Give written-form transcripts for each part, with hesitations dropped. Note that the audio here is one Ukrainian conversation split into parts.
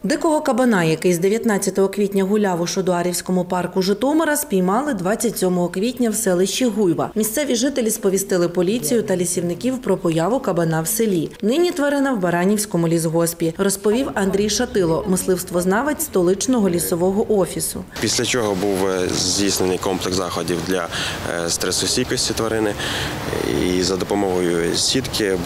Дикого кабана, який з 19 квітня гуляв у Шодуарівському парку Житомира, спіймали 27 квітня в селищі Гуйва. Місцеві жителі сповістили поліцію та лісівників про появу кабана в селі. Нині тварина в Баранівському лісгоспі, розповів Андрій Шатило, мисливствознавець столичного лісового офісу. Після чого був здійснений комплекс заходів для стресостійкості тварини. І за допомогою сітки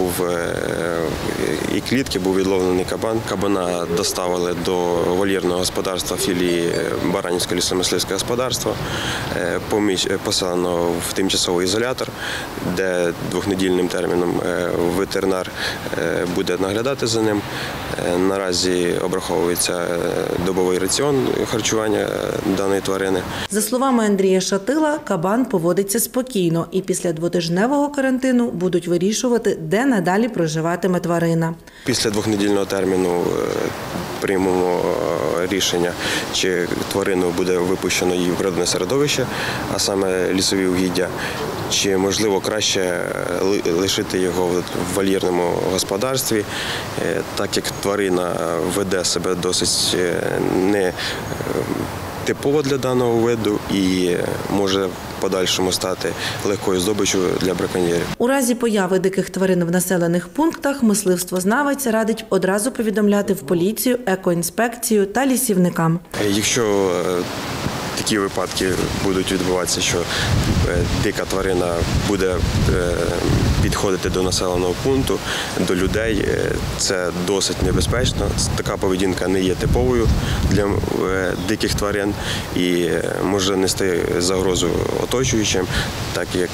і клітки був відловлений кабан. Кабана доставили до вольєрного господарства філії Баранівського лісомисливського господарства, поселено в тимчасовий ізолятор, де двохнедільним терміном ветеринар буде наглядати за ним. Наразі обраховується добовий раціон харчування даної тварини. За словами Андрія Шатила, кабан поводиться спокійно і після двотижневого карантину будуть вирішувати, де надалі проживатиме тварина. Після двохнедільного терміну приймемо рішення, чи тварину буде випущено її в природне середовище, а саме лісові угіддя, чи, можливо, краще лишити його в вольєрному господарстві, так як тварина веде себе досить не типово для даного виду і може в подальшому стати легкою здобиччю для браконьєрів. У разі появи диких тварин в населених пунктах мисливствознавець радить одразу повідомляти в поліцію, екоінспекцію та лісівникам. Якщо такі випадки будуть відбуватися, що дика тварина буде підходити до населеного пункту, до людей, це досить небезпечно. Така поведінка не є типовою для диких тварин і може нести загрозу оточуючим, так як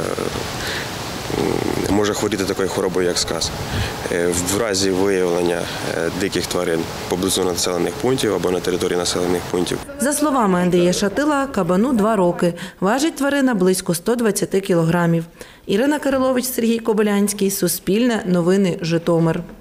може хворіти такою хворобою, як сказ. В разі виявлення диких тварин поблизу населених пунктів або на території населених пунктів. За словами Андрія Шатила, кабану 2 роки. Важить тварина близько 120 кілограмів. Ірина Кирилович, Сергій Кобилянський, Суспільне, Новини, Житомир.